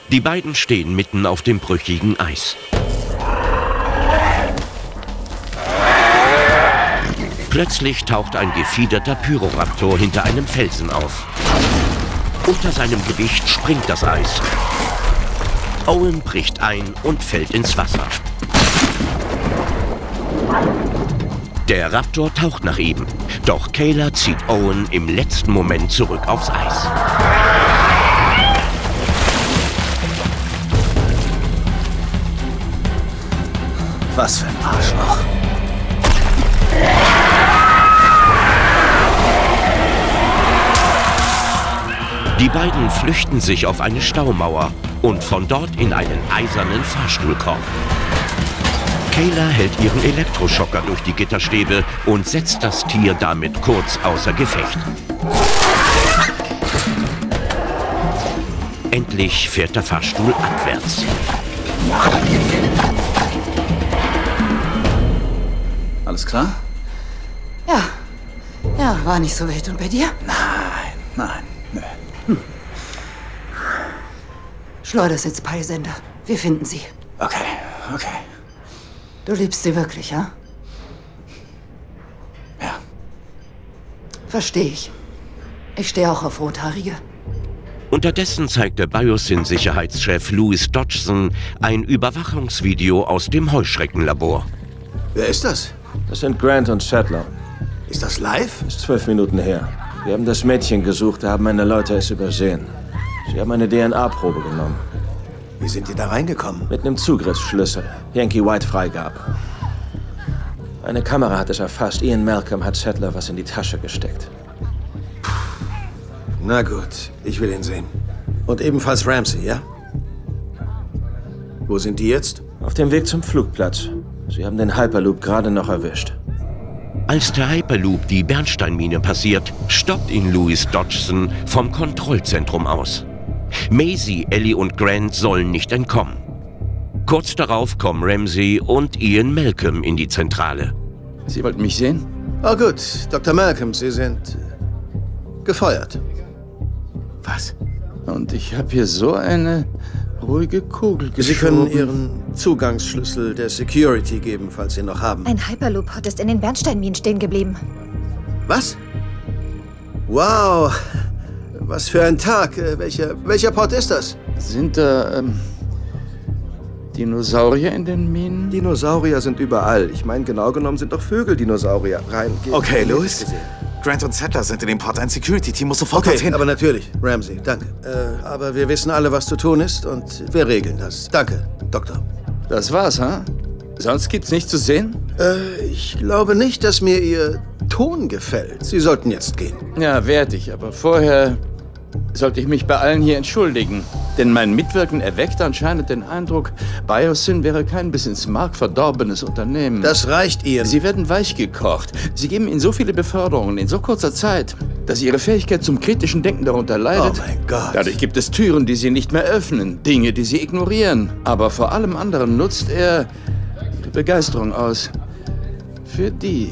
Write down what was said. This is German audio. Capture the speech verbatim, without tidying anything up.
Die beiden stehen mitten auf dem brüchigen Eis. Plötzlich taucht ein gefiederter Pyroraptor hinter einem Felsen auf. Unter seinem Gewicht springt das Eis. Owen bricht ein und fällt ins Wasser. Der Raptor taucht nach ihm, doch Kayla zieht Owen im letzten Moment zurück aufs Eis. Was für ein Arschloch. Die beiden flüchten sich auf eine Staumauer und von dort in einen eisernen Fahrstuhlkorb. Kayla hält ihren Elektroschocker durch die Gitterstäbe und setzt das Tier damit kurz außer Gefecht. Endlich fährt der Fahrstuhl abwärts. Alles klar? Ja. Ja, war nicht so wild. Und bei dir? Nein, nein, nö. Hm. Schleudersitzpeilsender. Wir finden sie. Okay, okay. Du liebst sie wirklich, ja? Ja. Verstehe ich. Ich stehe auch auf Rothaarige. Unterdessen zeigte Biosyn-Sicherheitschef Louis Dodgson ein Überwachungsvideo aus dem Heuschreckenlabor. Wer ist das? Das sind Grant und Sattler. Ist das live? Ist zwölf Minuten her. Wir haben das Mädchen gesucht, da haben meine Leute es übersehen. Sie haben eine D N A-Probe genommen. Wie sind die da reingekommen? Mit einem Zugriffsschlüssel. Yankee White Freigabe. Eine Kamera hat es erfasst. Ian Malcolm hat Sattler was in die Tasche gesteckt. Na gut, ich will ihn sehen. Und ebenfalls Ramsey, ja? Wo sind die jetzt? Auf dem Weg zum Flugplatz. Sie haben den Hyperloop gerade noch erwischt. Als der Hyperloop die Bernsteinmine passiert, stoppt ihn Louis Dodgson vom Kontrollzentrum aus. Maisie, Ellie und Grant sollen nicht entkommen. Kurz darauf kommen Ramsey und Ian Malcolm in die Zentrale. Sie wollten mich sehen? Oh gut, Doktor Malcolm, Sie sind äh, gefeuert. Was? Und ich habe hier so eine ruhige Kugel geschoben. Sie können Ihren Zugangsschlüssel der Security geben, falls Sie noch haben. Ein Hyperloop-Pod ist in den Bernsteinminen stehen geblieben. Was? Wow, was für ein Tag. Äh, welcher, welcher Pod ist das? Sind da ähm, Dinosaurier in den Minen? Dinosaurier sind überall. Ich meine, genau genommen sind doch Vögel Dinosaurier. Rein. Okay, Louis. Grant und Sattler sind in dem Pod. Ein Security-Team muss sofort Okay, dorthin. aber natürlich, Ramsey, danke. Äh, aber wir wissen alle, was zu tun ist und wir regeln das. Danke, Doktor. Das war's, ha? Sonst gibt's nichts zu sehen? Äh, ich glaube nicht, dass mir Ihr Ton gefällt. Sie sollten jetzt gehen. Ja, werd ich. Aber vorher sollte ich mich bei allen hier entschuldigen. Denn mein Mitwirken erweckt anscheinend den Eindruck, Biosyn wäre kein bis ins Mark verdorbenes Unternehmen. Das reicht Ihnen. Sie werden weichgekocht. Sie geben Ihnen so viele Beförderungen in so kurzer Zeit, dass Ihre Fähigkeit zum kritischen Denken darunter leidet. Oh mein Gott. Dadurch gibt es Türen, die Sie nicht mehr öffnen, Dinge, die Sie ignorieren. Aber vor allem anderen nutzt er Ihre Begeisterung aus. Für die